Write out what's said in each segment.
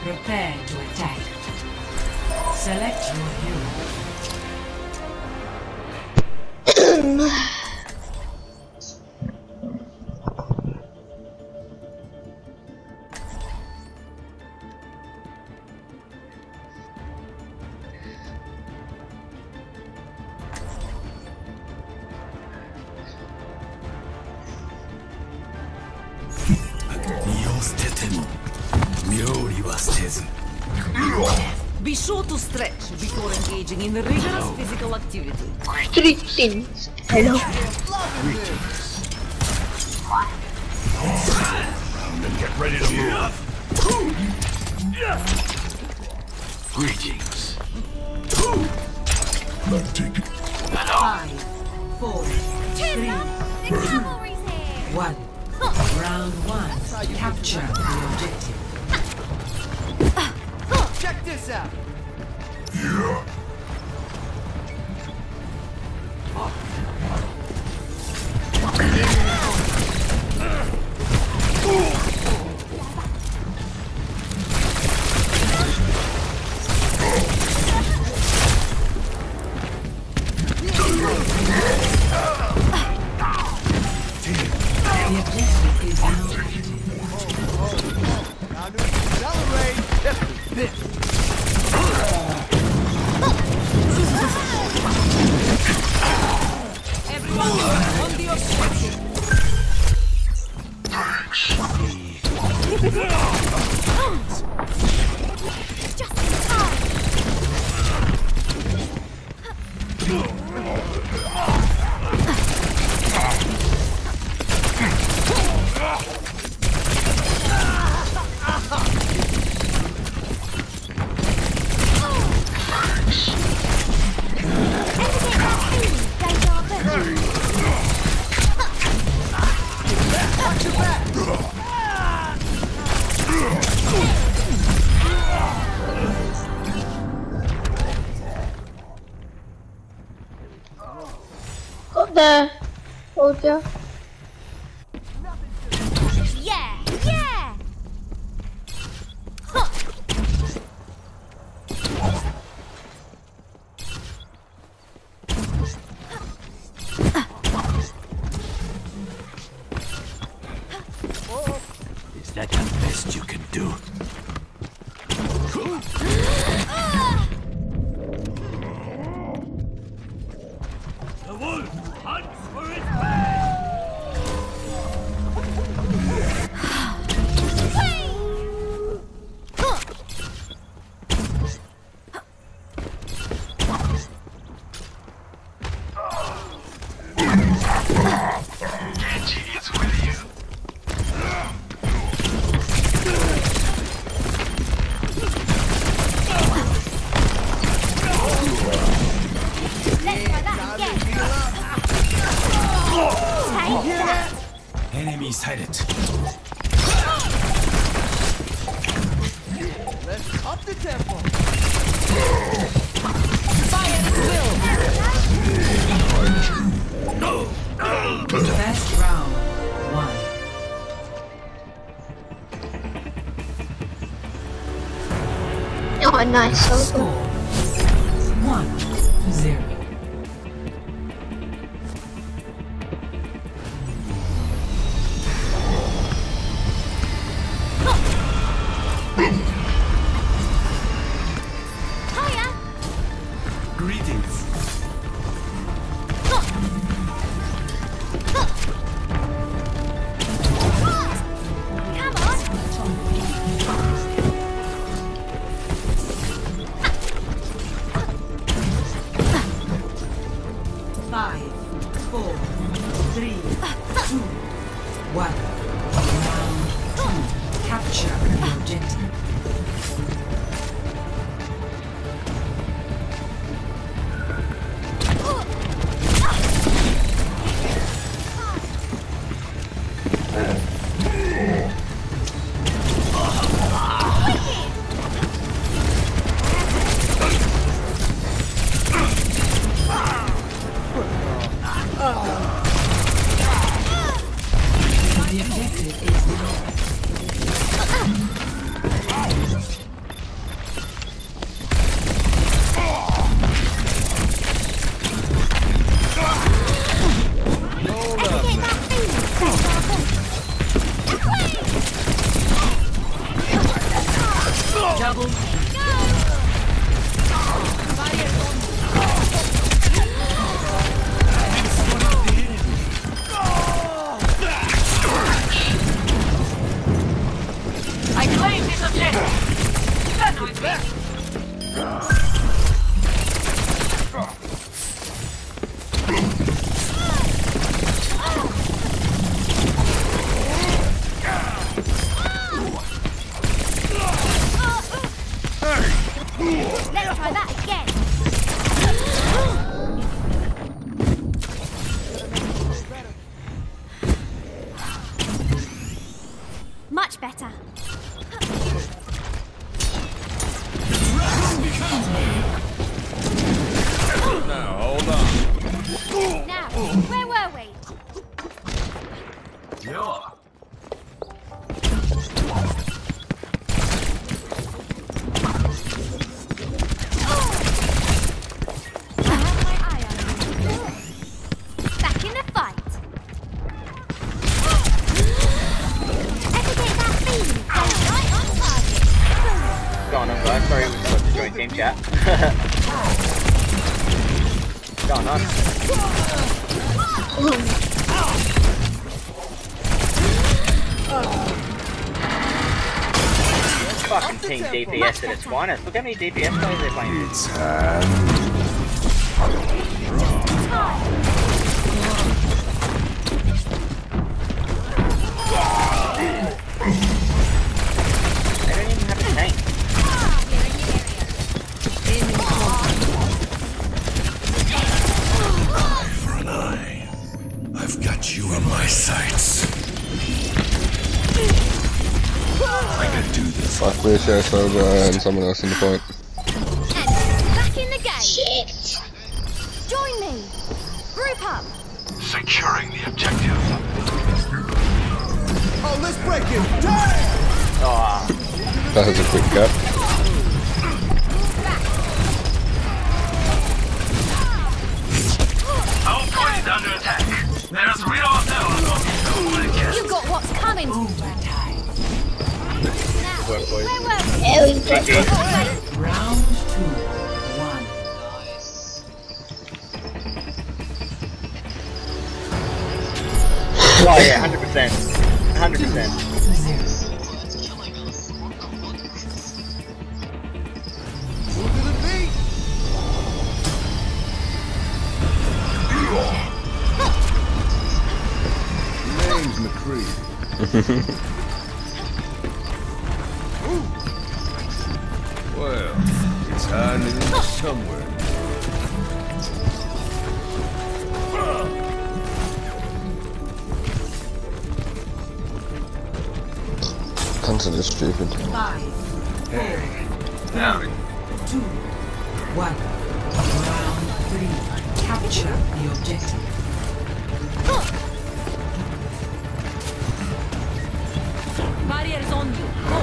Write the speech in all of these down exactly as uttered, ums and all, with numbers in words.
Prepare to attack. Select your hero. Be sure to stretch before engaging in rigorous physical activity. Greetings. Hello. And get ready to move. Greetings. Five, four, three, two, one. Round one. Capture the objective. Check this out. The objective is now Now to accelerate. This. Everyone, on the objective. Just in time. Watch your back. Got there. Told ya. Yeah, yeah. Huh. Is that the best you can do? The wolf hunts for its prey! It's with you. Let's try that again. Take that. Enemy sighted. Let's up the tempo. Fire at will. best round one. Oh, nice. So Score good. one to zero. Hiya. Greetings. Come on. Double. I claim this objective. Stand with me. Let's try that again. Much better. Now, hold on. Now, where were we? Yeah. I have my eye on you. Back in the fight. Ever get that feeling? Goes right on target. What's going on, guys? Sorry, we forgot to join team chat. What's going on? Fucking team D P S at its finest. Look how many D P S players they're playing. It's time. They don't even have a tank. For an eye. I've got you in my sights. I can do this. Fuck with share over and someone else in the point. And back in the game. Shit. Join me. Group up. Securing the objective. Oh, let's break it. Damn! Oh, That has a quick gap. Our point is under attack. There's real no. You got what's coming. Now, work, boys. where were we? There we go. G G. Round two. One. Oh yeah, one hundred percent. one hundred percent. Move to the beat. Name's McCree. Well, it's hiding somewhere. Hunter is stupid. Five. Now, Two. One. Round three. Capture the objective. Barriers on you. Go.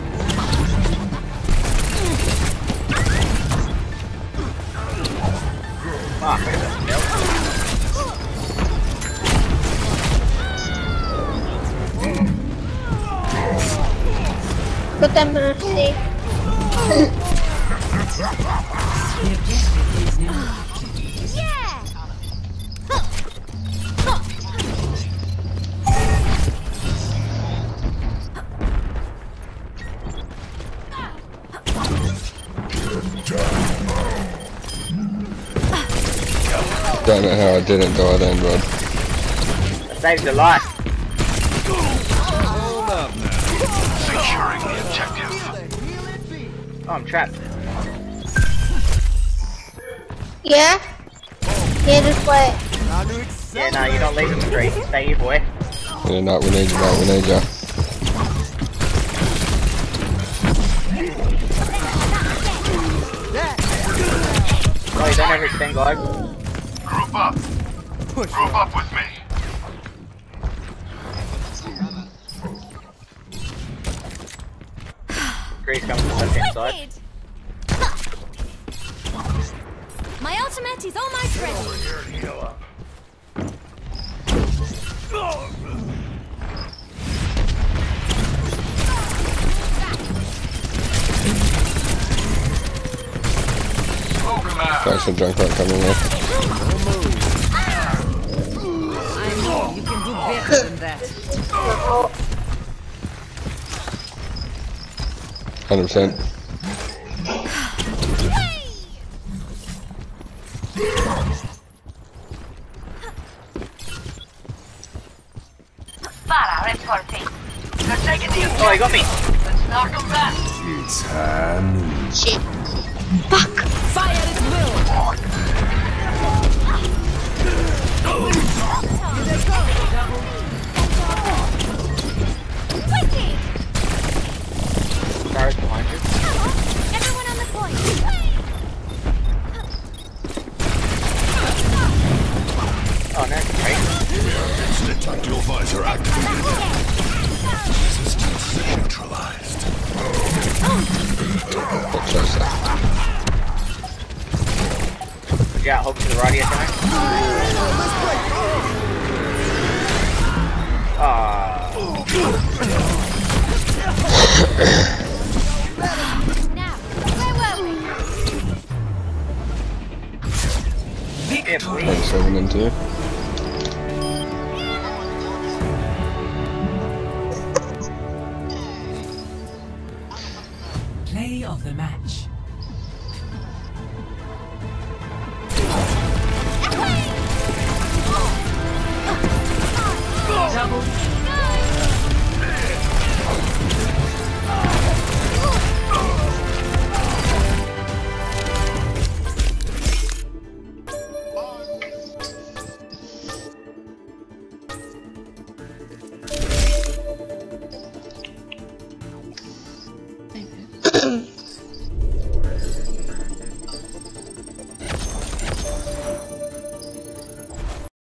Fuck, look at that. Got them mercy. The objective is now active. Yeah. Don't know how I didn't die then, bud. I saved your life. hold up now. Securing the objective. Heal it be. Oh, I'm trapped. Yeah? Yeah, just wait. Now to Yeah, accelerate. no, you don't leave him free. Stay here, boy. Yeah, no, we need you, mate, we need you. Oh, you don't ever extend, guys. Group up. Push. Group up with me. Grease comes to the left side. Wicked. My ultimate is almost ready. Here to heal up. Faction Junkrat coming in. I know you can do better than that. one hundred percent. Para reporting. They're taking the Oh, he got me. Let's knock them back. It's Hanu. Shit. Fuck. Fire at will. Quickly! Stars behind you. Hello! Everyone on the point! Oh, nice. Right. Instant tactical visor activated. Resistance neutralized. What choice that? Yeah, hope to the radio tonight. Ah. Now, where were we? Yeah, please. Thanks, seven and two. Play of the match. Double.